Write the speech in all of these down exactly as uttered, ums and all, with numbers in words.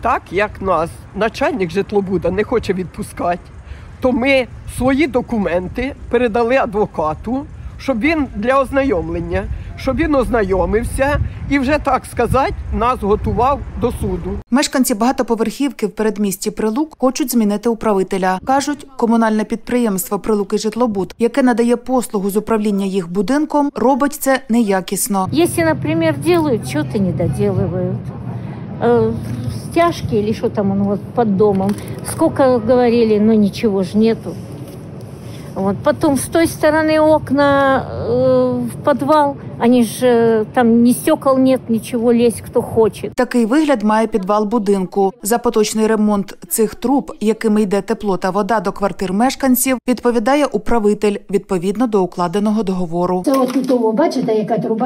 Так як нас начальник житлобуда не хоче відпускати, то ми свої документи передали адвокату, щоб він для ознайомлення, щоб він ознайомився і вже, так сказати, нас готував до суду. Мешканці багатоповерхівки в передмісті Прилук хочуть змінити управителя. Кажуть, комунальне підприємство «Прилуки Житлобуд», яке надає послугу з управління їх будинком, робить це неякісно. Якщо, наприклад, роблять, чого-то не доділають. Стяжки или что там он вот под домом. Сколько говорили, но ничего ж нету. Вот. Потом с той стороны окна э, в подвал, они же э, там ни стекол нет, ничего, лезть кто хочет. Такий вигляд має підвал будинку. За поточний ремонт цих труб, якими йде тепло та вода до квартир мешканців, відповідає управитель відповідно до укладеного договору. Це от тут, бачите, яка труба?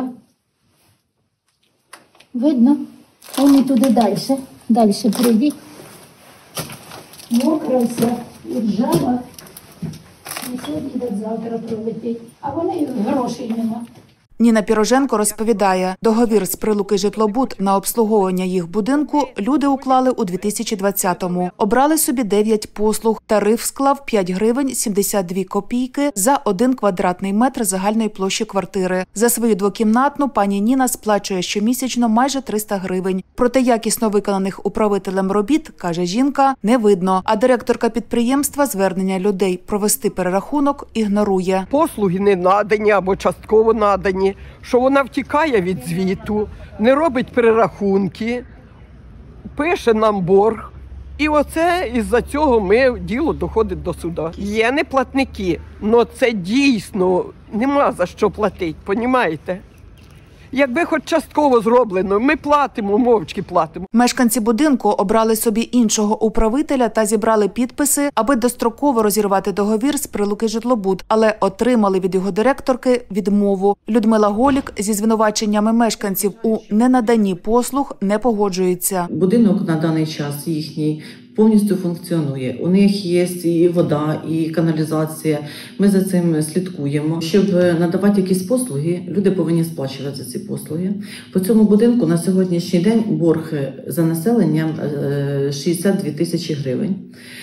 Видно? Вони туди далі. Далі прийдіть. Мокра вся, і ржава. І сьогодні, завтра пролетить. А вони грошей нема. Ніна Піроженко розповідає, договір з «Прилуки Житлобуд» на обслуговування їх будинку люди уклали у дві тисячі двадцятому. Обрали собі дев'ять послуг. Тариф склав п'ять гривень сімдесят дві копійки за один квадратний метр загальної площі квартири. За свою двокімнатну пані Ніна сплачує щомісячно майже триста гривень. Проте якісно виконаних управителем робіт, каже жінка, не видно. А директорка підприємства звернення людей провести перерахунок ігнорує. Послуги не надані або частково надані, що вона втікає від звіту, не робить перерахунки, пише нам борг. І оце із-за цього ми, діло доходить до суду. Є неплатники, але це дійсно нема за що платити, понімаєте? Якби хоч частково зроблено, ми платимо, мовчки платимо. Мешканці будинку обрали собі іншого управителя та зібрали підписи, аби достроково розірвати договір з «Прилуки Житлобуд», але отримали від його директорки відмову. Людмила Голік зі звинуваченнями мешканців у ненаданні послуг не погоджується. Будинок на даний час їхній повністю функціонує. У них є і вода, і каналізація. Ми за цим слідкуємо. Щоб надавати якісь послуги, люди повинні сплачувати за ці послуги. По цьому будинку на сьогоднішній день борг за населенням шістдесят дві тисячі гривень.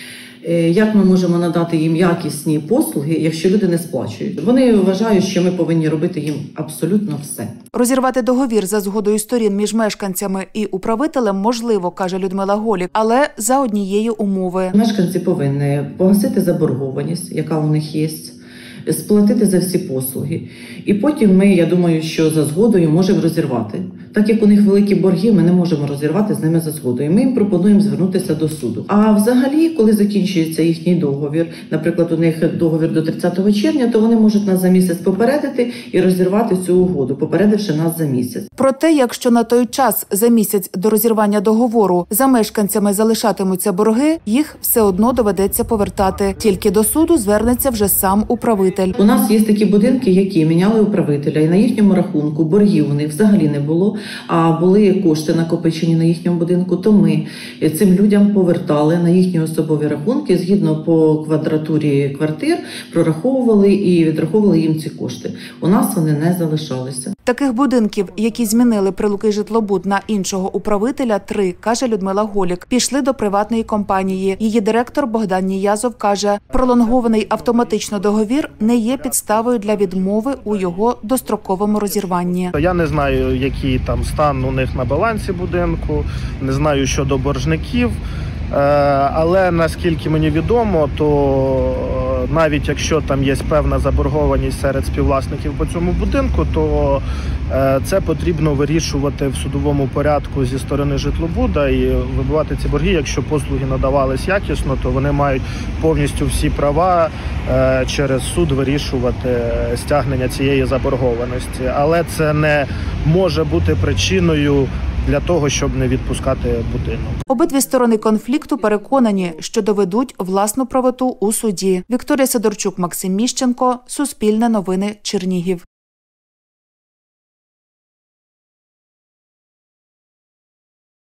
Як ми можемо надати їм якісні послуги, якщо люди не сплачують? Вони вважають, що ми повинні робити їм абсолютно все. Розірвати договір за згодою сторін між мешканцями і управителем можливо, каже Людмила Голік, але за однієї умови. Мешканці повинні погасити заборгованість, яка у них є, сплатити за всі послуги. І потім ми, я думаю, що за згодою можемо розірвати. Так як у них великі борги, ми не можемо розірвати з ними за згодою. Ми їм пропонуємо звернутися до суду. А взагалі, коли закінчується їхній договір, наприклад, у них договір до тридцятого червня, то вони можуть нас за місяць попередити і розірвати цю угоду, попередивши нас за місяць. Проте, якщо на той час, за місяць до розірвання договору, за мешканцями залишатимуться борги, їх все одно доведеться повертати. Тільки до суду звернеться вже сам управитель. У нас є такі будинки, які міняли управителя, і на їхньому рахунку боргів у них взагалі не було, а були кошти накопичені на їхньому будинку, то ми цим людям повертали на їхні особові рахунки, згідно по квадратурі квартир, прораховували і відраховували їм ці кошти. У нас вони не залишалися. Таких будинків, які змінили «Прилуки Житлобуд» на іншого управителя, три, каже Людмила Голік. Пішли до приватної компанії. Її директор Богдан Ніязов каже, пролонгований автоматично договір не є підставою для відмови у його достроковому розірванні. Я не знаю, який там стан у них на балансі будинку, не знаю щодо боржників, але наскільки мені відомо, то навіть якщо там є певна заборгованість серед співвласників по цьому будинку, то це потрібно вирішувати в судовому порядку зі сторони Житлобуда і вибивати ці борги. Якщо послуги надавались якісно, то вони мають повністю всі права через суд вирішувати стягнення цієї заборгованості. Але це не може бути причиною для того, щоб не відпускати будинок. Обидві сторони конфлікту переконані, що доведуть власну правоту у суді. Вікторія Сидорчук, Максим Міщенко, Суспільне новини, Чернігів.